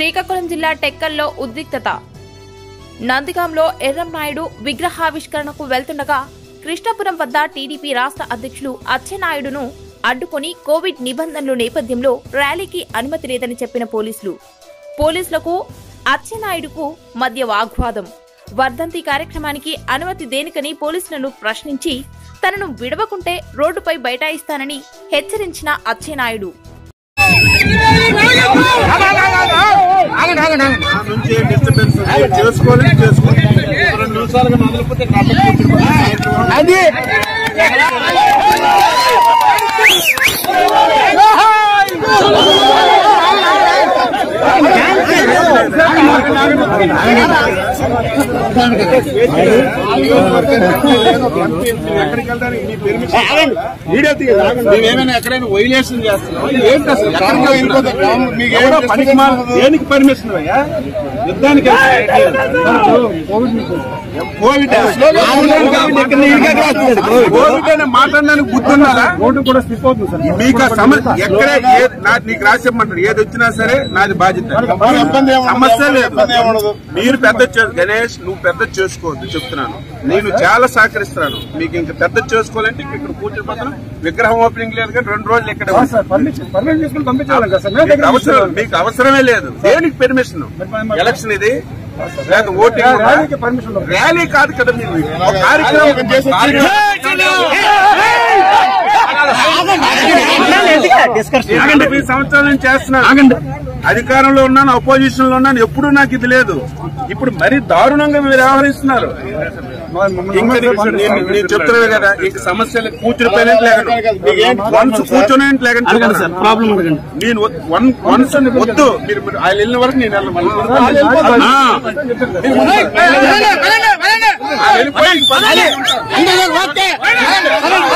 శ్రీకాకుళం జిల్లా టెక్కల్లో ఉద్రిక్తత. నందిగాంలో ఎర్రంనాయుడు విగ్రహావిష్కరణకు వెళ్తుండగా కృష్ణాపురం వద్ద టీడీపీ రాష్ట్ర అధ్యక్షులు అచ్చెన్నాయుడును అడ్డుకొని కోవిడ్ నిబంధనల నేపథ్యంలో ర్యాలీకి అనుమతి లేదని చెప్పిన పోలీసులకు అచ్చెన్నాయుడుకు మధ్య వాగ్వాదం. వర్ధంతి కార్యక్రమానికి అనుమతి దేనికని పోలీసులను ప్రశ్నించి తనను విడవకుంటే రోడ్డుపై బైఠాయిస్తానని హెచ్చరించిన అచ్చెన్నాయుడు ఎక్కడైనా వైలేషన్ చేస్తున్నాం ఏంటి అసలు దేనికి పర్మిషన్ అయ్యా యుద్ధానికి కోవిడ్ అనే మాట్లాడడానికి గుర్తున్నారా కూడా స్లిప్ అవుతుంది సార్ మీకు ఎక్కడే నీకు రాసిమ్మంటారు ఏది వచ్చినా సరే నాది బాధ్యత సమస్య లేదు మీరు పెద్ద గణేష్ నువ్వు పెద్ద చేసుకోవద్దు చెప్తున్నాను నేను చాలా సహకరిస్తున్నాను మీకు ఇంకా పెద్ద చేసుకోవాలంటే ఇక్కడ కూర్చుని పక్కన విగ్రహం ఓపెనింగ్ లేదు కానీ 2 రోజులు ఇక్కడ మీకు అవసరమే లేదు దేనికి పర్మిషన్ ఎలక్షన్ ఇది లేదు ఓటింగ్ ర్యాలీ కాదు కదా మీరు కార్యక్రమం 20 సంవత్సరాల నుంచి చేస్తున్నాను అధికారంలో ఉన్నాను అపోజిషన్ లో ఉన్నాను ఎప్పుడు నాకు ఇది లేదు ఇప్పుడు మరీ దారుణంగా మీరు వ్యవహరిస్తున్నారు నేను చెప్తున్నాను కదా ఇంక సమస్యలు కూర్చుని వన్స్ కూర్చొని లేకంటే నేను వన్స్ వద్దు మీరు ఆయన వెళ్ళిన వరకు నేను వెళ్ళిపోయి